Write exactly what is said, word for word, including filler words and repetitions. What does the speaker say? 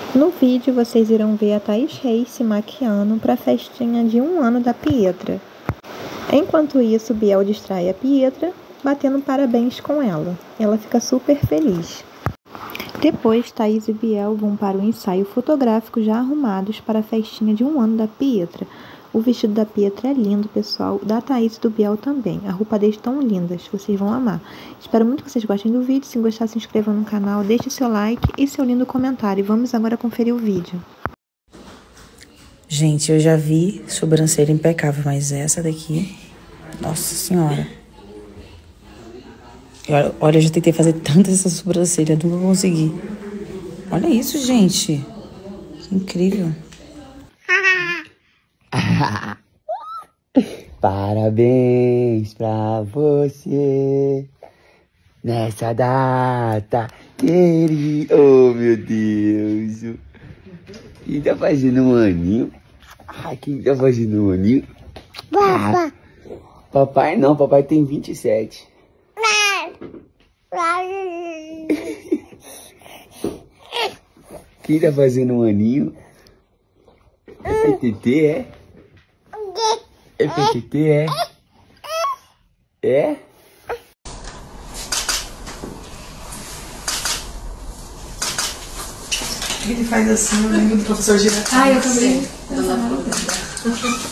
No vídeo vocês irão ver a Thaís Reis se maquiando para a festinha de um ano da Pietra. Enquanto isso, Biel distrai a Pietra, batendo parabéns com ela. Ela fica super feliz. Depois, Thaís e Biel vão para o ensaio fotográfico já arrumados para a festinha de um ano da Pietra. O vestido da Pietra é lindo, pessoal. Da Thaís e do Biel também. A roupa deles estão lindas. Vocês vão amar. Espero muito que vocês gostem do vídeo. Se gostar, se inscrevam no canal, deixe seu like e seu lindo comentário. Vamos agora conferir o vídeo. Gente, eu já vi sobrancelha impecável, mas essa daqui... Nossa Senhora. Olha, olha, eu já tentei fazer tanto essa sobrancelha, nunca consegui. Olha isso, gente. Que incrível. Parabéns pra você nessa data querida. Oh, meu Deus. Quem tá fazendo um aninho? Ah, quem tá fazendo um aninho? Ah, papai não, papai tem vinte e sete. Quem tá fazendo um aninho? É P T T, é? É P T T, é? É? Ele faz assim, eu lembro do professor Giracão. Ah, eu também.